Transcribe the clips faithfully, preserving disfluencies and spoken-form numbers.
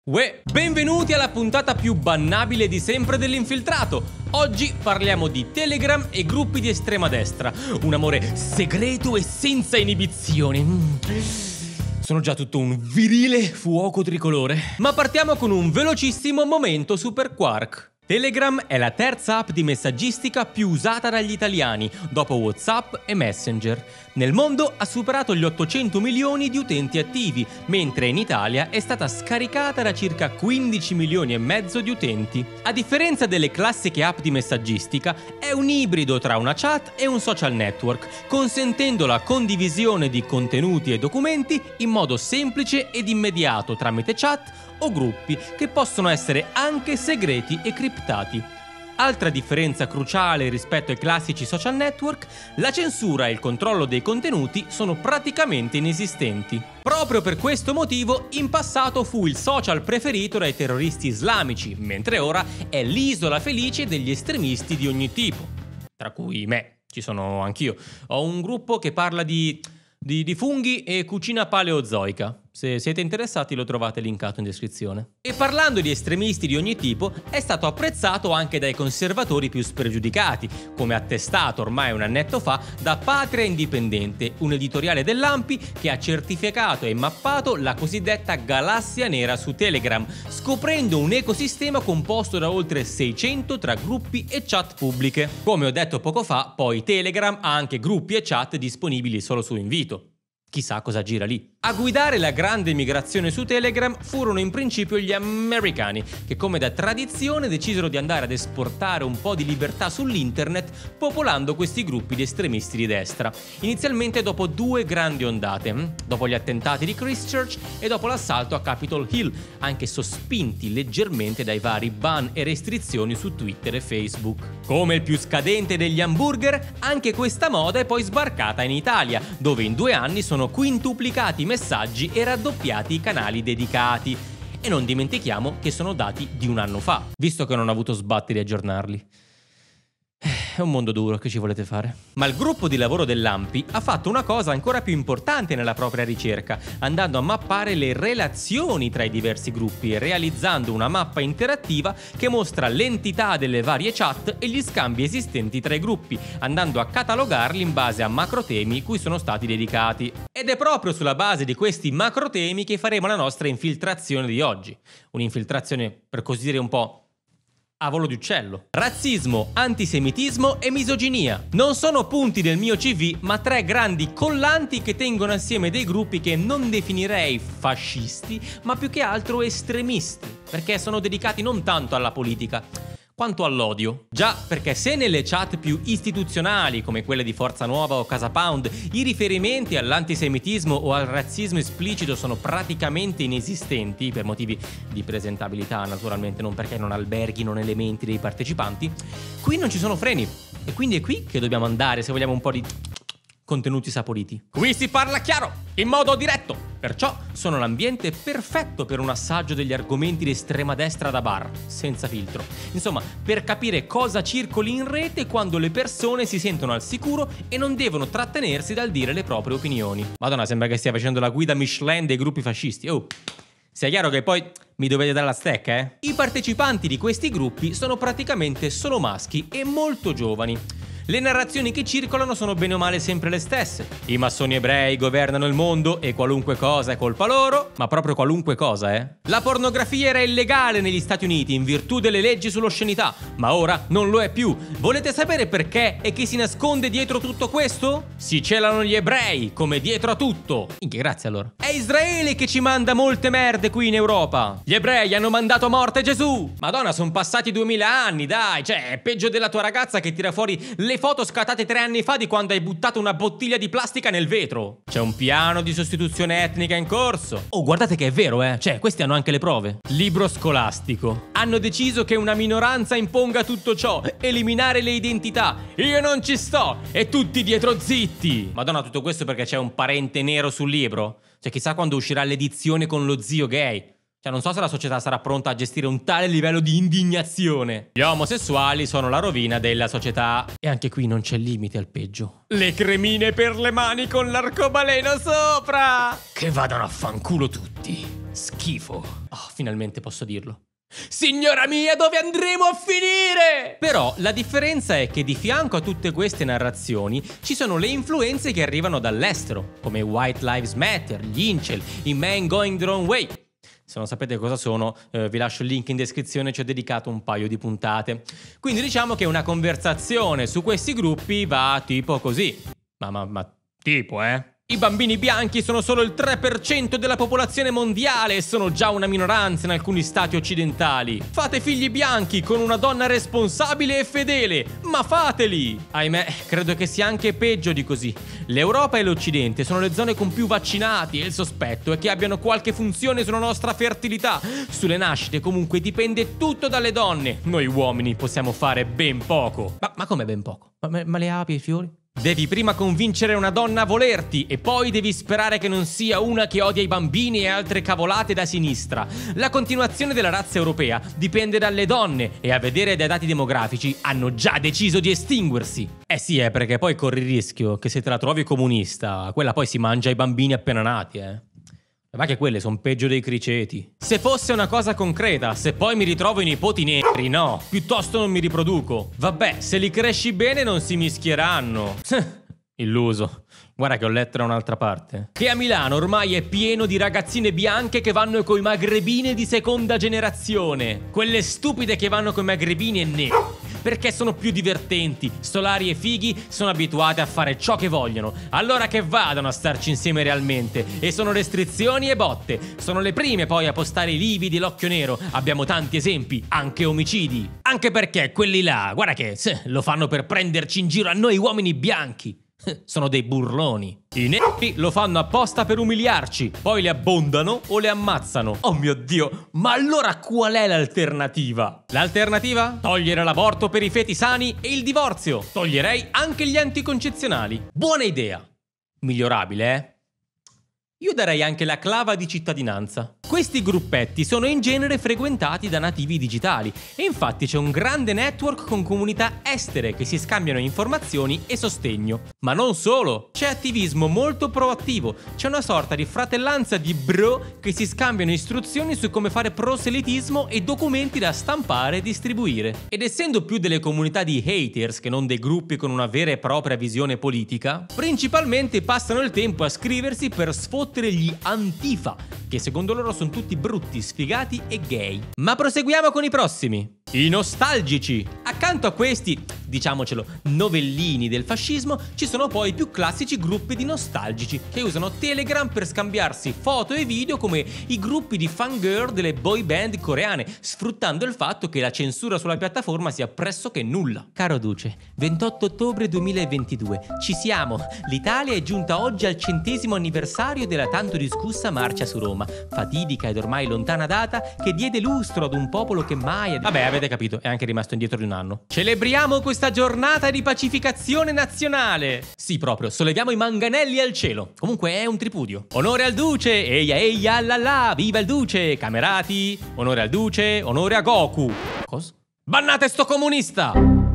Uè, benvenuti alla puntata più bannabile di sempre dell'Infiltrato. Oggi parliamo di Telegram e gruppi di estrema destra. Un amore segreto e senza inibizioni. Mm. Sono già tutto un virile fuoco tricolore. Ma partiamo con un velocissimo momento Super Quark. Telegram è la terza app di messaggistica più usata dagli italiani, dopo WhatsApp e Messenger. Nel mondo ha superato gli ottocento milioni di utenti attivi, mentre in Italia è stata scaricata da circa quindici milioni e mezzo di utenti. A differenza delle classiche app di messaggistica, è un ibrido tra una chat e un social network, consentendo la condivisione di contenuti e documenti in modo semplice ed immediato tramite chat o gruppi che possono essere anche segreti e criptati. Altra differenza cruciale rispetto ai classici social network, la censura e il controllo dei contenuti sono praticamente inesistenti. Proprio per questo motivo, in passato fu il social preferito dai terroristi islamici, mentre ora è l'isola felice degli estremisti di ogni tipo. Tra cui me, ci sono anch'io. Ho un gruppo che parla di... Di, di funghi e cucina paleozoica. Se siete interessati lo trovate linkato in descrizione. E parlando di estremisti di ogni tipo, è stato apprezzato anche dai conservatori più spregiudicati, come attestato ormai un annetto fa da Patria Indipendente, un editoriale dell'A N P I che ha certificato e mappato la cosiddetta galassia nera su Telegram, scoprendo un ecosistema composto da oltre seicento tra gruppi e chat pubbliche. Come ho detto poco fa, poi Telegram ha anche gruppi e chat disponibili solo su invito. Chissà cosa gira lì. A guidare la grande migrazione su Telegram furono in principio gli americani, che come da tradizione decisero di andare ad esportare un po' di libertà sull'internet popolando questi gruppi di estremisti di destra. Inizialmente dopo due grandi ondate, dopo gli attentati di Christchurch e dopo l'assalto a Capitol Hill, anche sospinti leggermente dai vari ban e restrizioni su Twitter e Facebook. Come il più scadente degli hamburger, anche questa moda è poi sbarcata in Italia, dove in due anni sono quintuplicati i messaggi e raddoppiati i canali dedicati. E non dimentichiamo che sono dati di un anno fa, visto che non ho avuto sbatti di aggiornarli. È un mondo duro, che ci volete fare? Ma il gruppo di lavoro dell'A N P I ha fatto una cosa ancora più importante nella propria ricerca, andando a mappare le relazioni tra i diversi gruppi e realizzando una mappa interattiva che mostra l'entità delle varie chat e gli scambi esistenti tra i gruppi, andando a catalogarli in base a macrotemi cui sono stati dedicati. Ed è proprio sulla base di questi macrotemi che faremo la nostra infiltrazione di oggi. Un'infiltrazione, per così dire, un po' a volo di uccello. Razzismo, antisemitismo e misoginia. Non sono punti del mio C V, ma tre grandi collanti che tengono assieme dei gruppi che non definirei fascisti, ma più che altro estremisti, perché sono dedicati non tanto alla politica quanto all'odio. Già, perché se nelle chat più istituzionali, come quelle di Forza Nuova o Casa Pound, i riferimenti all'antisemitismo o al razzismo esplicito sono praticamente inesistenti, per motivi di presentabilità naturalmente, non perché non alberghino elementi dei partecipanti, qui non ci sono freni. E quindi è qui che dobbiamo andare se vogliamo un po' di contenuti saporiti. Qui si parla chiaro, in modo diretto. Perciò sono l'ambiente perfetto per un assaggio degli argomenti di estrema destra da bar, senza filtro. Insomma, per capire cosa circoli in rete quando le persone si sentono al sicuro e non devono trattenersi dal dire le proprie opinioni. Madonna, sembra che stia facendo la guida Michelin dei gruppi fascisti. Oh, sia chiaro che poi mi dovete dare la stecca, eh? I partecipanti di questi gruppi sono praticamente solo maschi e molto giovani. Le narrazioni che circolano sono bene o male sempre le stesse. I massoni ebrei governano il mondo e qualunque cosa è colpa loro, ma proprio qualunque cosa, eh? La pornografia era illegale negli Stati Uniti in virtù delle leggi sull'oscenità, ma ora non lo è più. Volete sapere perché e chi si nasconde dietro tutto questo? Si celano gli ebrei, come dietro a tutto. Minchia, grazie allora. È Israele che ci manda molte merde qui in Europa. Gli ebrei hanno mandato a morte Gesù. Madonna, sono passati duemila anni, dai. Cioè, è peggio della tua ragazza che tira fuori le foto scattate tre anni fa di quando hai buttato una bottiglia di plastica nel vetro. C'è un piano di sostituzione etnica in corso. Oh, guardate che è vero, eh. Cioè, questi hanno anche le prove. Libro scolastico. Hanno deciso che una minoranza imponga tutto ciò. Eliminare le identità. Io non ci sto. E tutti dietro zitti. Madonna, tutto questo perché c'è un parente nero sul libro? Cioè, chissà quando uscirà l'edizione con lo zio gay. Cioè, non so se la società sarà pronta a gestire un tale livello di indignazione. Gli omosessuali sono la rovina della società. E anche qui non c'è limite al peggio. Le cremine per le mani con l'arcobaleno sopra! Che vadano a fanculo tutti. schifo. Oh, finalmente posso dirlo. Signora mia, dove andremo a finire? Però la differenza è che di fianco a tutte queste narrazioni ci sono le influenze che arrivano dall'estero, come White Lives Matter, gli incel, i men going their own way. Se non sapete cosa sono, eh, vi lascio il link in descrizione, ci ho dedicato un paio di puntate. Quindi diciamo che una conversazione su questi gruppi va tipo così. Ma, ma, ma tipo, eh? I bambini bianchi sono solo il tre per cento della popolazione mondiale e sono già una minoranza in alcuni stati occidentali. Fate figli bianchi con una donna responsabile e fedele, ma fateli! Ahimè, credo che sia anche peggio di così. L'Europa e l'Occidente sono le zone con più vaccinati e il sospetto è che abbiano qualche funzione sulla nostra fertilità. Sulle nascite comunque dipende tutto dalle donne. Noi uomini possiamo fare ben poco. Ma, ma come ben poco? Ma, ma le api e i fiori? Devi prima convincere una donna a volerti e poi devi sperare che non sia una che odia i bambini e altre cavolate da sinistra. La continuazione della razza europea dipende dalle donne e a vedere dai dati demografici hanno già deciso di estinguersi. Eh sì, è perché poi corri il rischio che se te la trovi comunista, quella poi si mangia i bambini appena nati, eh. Ma che quelle sono peggio dei criceti. Se fosse una cosa concreta, se poi mi ritrovo i nipoti neri, no, piuttosto non mi riproduco. Vabbè, se li cresci bene non si mischieranno. Illuso. Guarda che ho letto da un'altra parte. Che a Milano ormai è pieno di ragazzine bianche che vanno coi magrebini di seconda generazione. Quelle stupide che vanno coi magrebini e neri. Perché sono più divertenti, solari e fighi sono abituati a fare ciò che vogliono. Allora che vadano a starci insieme realmente. E sono restrizioni e botte. Sono le prime poi a postare i lividi e l'occhio nero. Abbiamo tanti esempi, anche omicidi. Anche perché quelli là, guarda che se, lo fanno per prenderci in giro a noi uomini bianchi. Sono dei burloni. I neri lo fanno apposta per umiliarci, poi li abbondano o le ammazzano. Oh mio Dio, ma allora qual è l'alternativa? L'alternativa? Togliere l'aborto per i feti sani e il divorzio. Toglierei anche gli anticoncezionali. Buona idea. Migliorabile, eh? Io darei anche la clava di cittadinanza. Questi gruppetti sono in genere frequentati da nativi digitali e infatti c'è un grande network con comunità estere che si scambiano informazioni e sostegno. Ma non solo, c'è attivismo molto proattivo, c'è una sorta di fratellanza di bro che si scambiano istruzioni su come fare proselitismo e documenti da stampare e distribuire. Ed essendo più delle comunità di haters che non dei gruppi con una vera e propria visione politica, principalmente passano il tempo a scriversi per sfottere gli Antifa, che secondo loro sono tutti brutti, sfigati e gay. Ma proseguiamo con i prossimi. I nostalgici. Accanto a questi, diciamocelo, novellini del fascismo, ci sono poi i più classici gruppi di nostalgici che usano Telegram per scambiarsi foto e video come i gruppi di fangirl delle boy band coreane, sfruttando il fatto che la censura sulla piattaforma sia pressoché nulla. Caro Duce, ventotto ottobre duemilaventidue, ci siamo. L'Italia è giunta oggi al centesimo anniversario della tanto discussa marcia su Roma, fatidica ed ormai lontana data che diede lustro ad un popolo che mai... Vabbè, avete capito, è anche rimasto indietro di un anno. Celebriamo questa giornata di pacificazione nazionale. Sì, proprio, solleviamo i manganelli al cielo. Comunque è un tripudio. Onore al duce, eia eia la la, viva il duce, camerati. Onore al duce, onore a Goku. Cosa? Bannate sto comunista!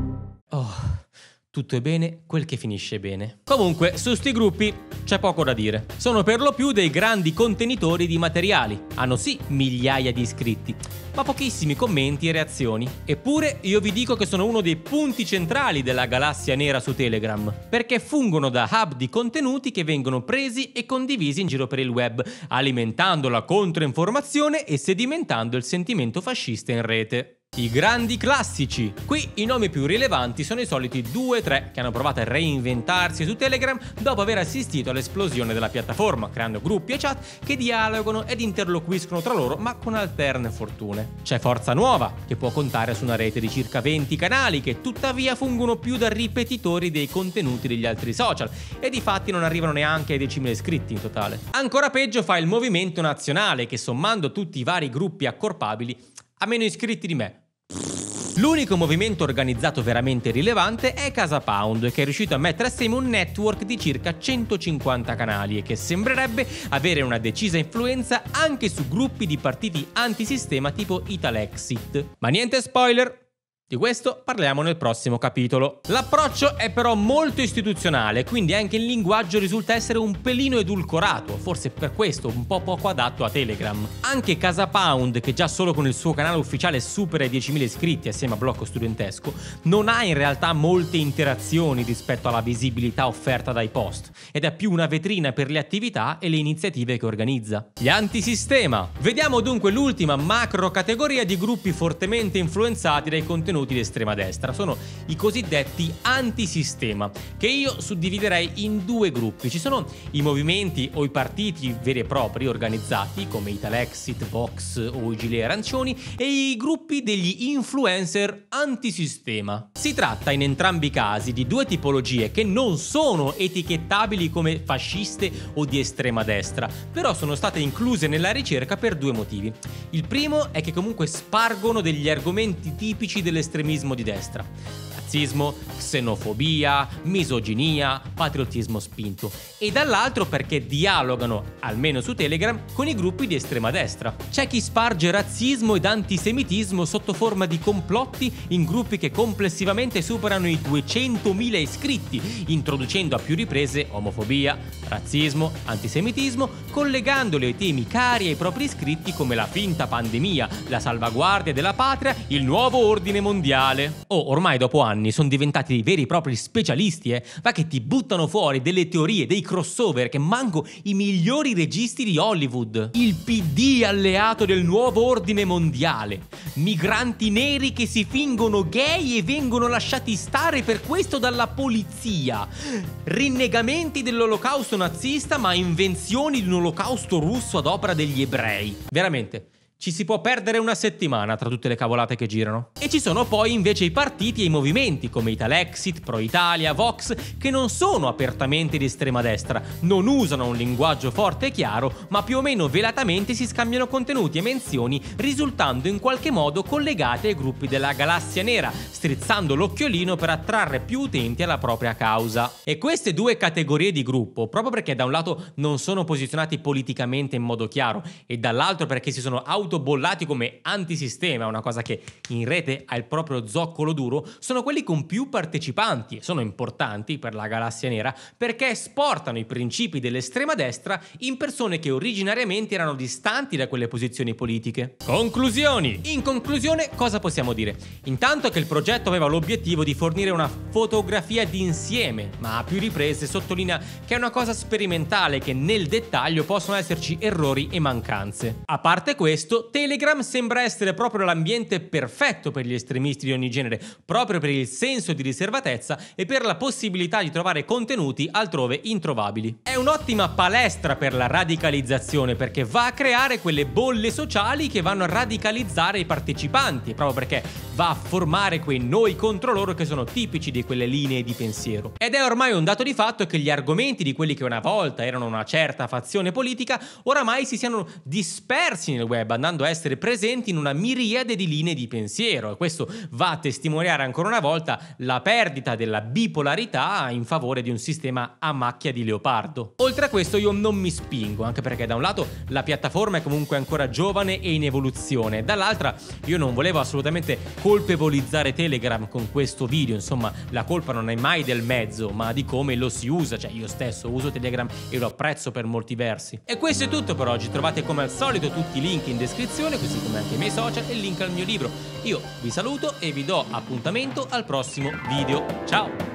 Oh... Tutto è bene quel che finisce bene. Comunque, su sti gruppi c'è poco da dire. Sono per lo più dei grandi contenitori di materiali. Hanno sì migliaia di iscritti, ma pochissimi commenti e reazioni. Eppure io vi dico che sono uno dei punti centrali della galassia nera su Telegram, perché fungono da hub di contenuti che vengono presi e condivisi in giro per il web, alimentando la controinformazione e sedimentando il sentimento fascista in rete. I grandi classici. Qui i nomi più rilevanti sono i soliti due tre che hanno provato a reinventarsi su Telegram dopo aver assistito all'esplosione della piattaforma, creando gruppi e chat che dialogano ed interloquiscono tra loro ma con alterne fortune. C'è Forza Nuova, che può contare su una rete di circa venti canali che tuttavia fungono più da ripetitori dei contenuti degli altri social e di fatti non arrivano neanche ai decimila iscritti in totale. Ancora peggio fa il Movimento Nazionale che, sommando tutti i vari gruppi accorpabili, ha meno iscritti di me. L'unico movimento organizzato veramente rilevante è Casa Pound, che è riuscito a mettere assieme un network di circa centocinquanta canali e che sembrerebbe avere una decisa influenza anche su gruppi di partiti antisistema tipo Italexit. Ma niente spoiler! Di questo parliamo nel prossimo capitolo. L'approccio è però molto istituzionale, quindi anche il linguaggio risulta essere un pelino edulcorato, forse per questo un po' poco adatto a Telegram. Anche CasaPound, che già solo con il suo canale ufficiale supera i diecimila iscritti assieme a Blocco Studentesco, non ha in realtà molte interazioni rispetto alla visibilità offerta dai post, ed è più una vetrina per le attività e le iniziative che organizza. Gli antisistema. Vediamo dunque l'ultima macro categoria di gruppi fortemente influenzati dai contenuti di estrema destra. Sono i cosiddetti antisistema, che io suddividerei in due gruppi. Ci sono i movimenti o i partiti veri e propri organizzati come Italexit, Vox o i Gilet Arancioni, e i gruppi degli influencer antisistema. Si tratta in entrambi i casi di due tipologie che non sono etichettabili come fasciste o di estrema destra, però sono state incluse nella ricerca per due motivi. Il primo è che comunque spargono degli argomenti tipici dell'estremismo di destra: razzismo, xenofobia, misoginia, patriottismo spinto, e dall'altro perché dialogano, almeno su Telegram, con i gruppi di estrema destra. C'è chi sparge razzismo ed antisemitismo sotto forma di complotti in gruppi che complessivamente superano i duecentomila iscritti, introducendo a più riprese omofobia, razzismo, antisemitismo, collegandoli ai temi cari ai propri iscritti come la finta pandemia, la salvaguardia della patria, il nuovo ordine mondiale. Oh, ormai dopo anni sono diventati dei veri e propri specialisti, eh? Va che ti buttano fuori delle teorie, dei crossover che manco i migliori registi di Hollywood. Il P D alleato del nuovo ordine mondiale. Migranti neri che si fingono gay e vengono lasciati stare per questo dalla polizia. Rinnegamenti dell'olocausto nazista ma invenzioni di un olocausto russo ad opera degli ebrei. Veramente. Ci si può perdere una settimana tra tutte le cavolate che girano. E ci sono poi invece i partiti e i movimenti come Italexit, Pro Italia, Vox, che non sono apertamente di estrema destra, non usano un linguaggio forte e chiaro, ma più o meno velatamente si scambiano contenuti e menzioni, risultando in qualche modo collegati ai gruppi della galassia nera, strizzando l'occhiolino per attrarre più utenti alla propria causa. E queste due categorie di gruppo, proprio perché da un lato non sono posizionati politicamente in modo chiaro e dall'altro perché si sono auto bollati come antisistema, una cosa che in rete ha il proprio zoccolo duro, sono quelli con più partecipanti e sono importanti per la galassia nera perché esportano i principi dell'estrema destra in persone che originariamente erano distanti da quelle posizioni politiche. Conclusioni. In conclusione, cosa possiamo dire? Intanto che il progetto aveva l'obiettivo di fornire una fotografia d'insieme, ma a più riprese sottolinea che è una cosa sperimentale, che nel dettaglio possono esserci errori e mancanze. A parte questo, Telegram sembra essere proprio l'ambiente perfetto per gli estremisti di ogni genere, proprio per il senso di riservatezza e per la possibilità di trovare contenuti altrove introvabili. È un'ottima palestra per la radicalizzazione perché va a creare quelle bolle sociali che vanno a radicalizzare i partecipanti, proprio perché va a formare quei noi contro loro che sono tipici di quelle linee di pensiero. Ed è ormai un dato di fatto che gli argomenti di quelli che una volta erano una certa fazione politica oramai si siano dispersi nel web, andando a essere presenti in una miriade di linee di pensiero, e questo va a testimoniare ancora una volta la perdita della bipolarità in favore di un sistema a macchia di leopardo. Oltre a questo io non mi spingo, anche perché da un lato la piattaforma è comunque ancora giovane e in evoluzione, dall'altra io non volevo assolutamente colpevolizzare Telegram con questo video, insomma la colpa non è mai del mezzo ma di come lo si usa, cioè io stesso uso Telegram e lo apprezzo per molti versi. E questo è tutto per oggi, trovate come al solito tutti i link in descrizione, così come anche i miei social e il link al mio libro. Io vi saluto e vi do appuntamento al prossimo video. Ciao!